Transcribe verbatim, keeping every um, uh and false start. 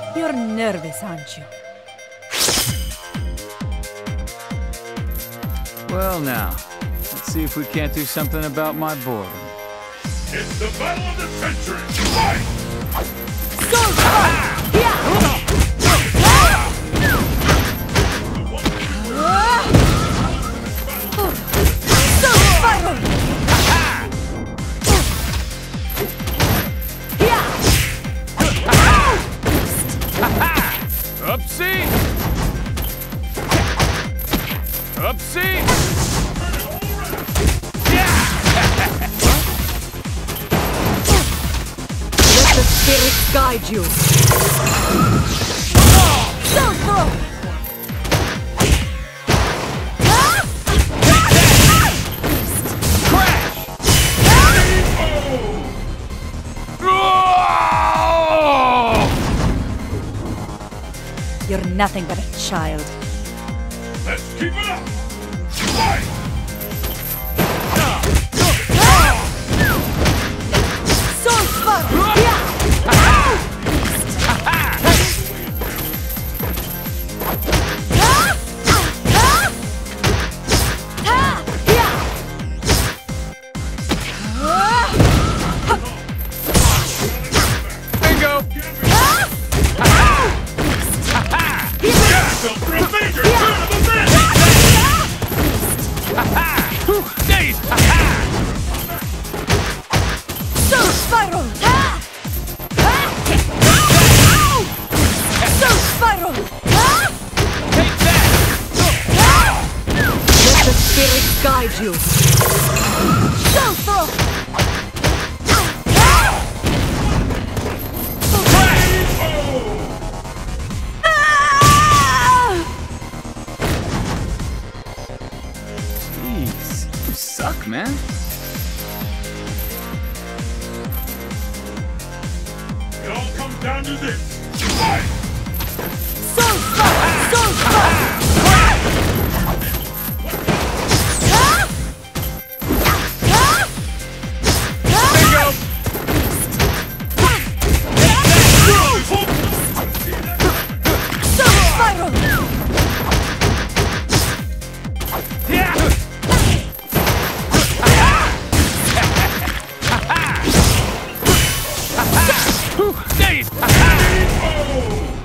You're nervous, aren't you? Well now, let's see if we can't do something about my boredom. It's the battle of the century! Fight! So far! Yeah! So far! Upsie! Upsie! Let the spirits guide you. So throw! You're nothing but a child. Let's keep it up! Fight! So far! Bingo! So for a major turn of events! Days! So spiral! So spiral! Take that! Let the spirits guide you. So throw! Jeez, you suck, man. It all comes down to this! Fight! So far! So far! Bingo! So spiral! Days!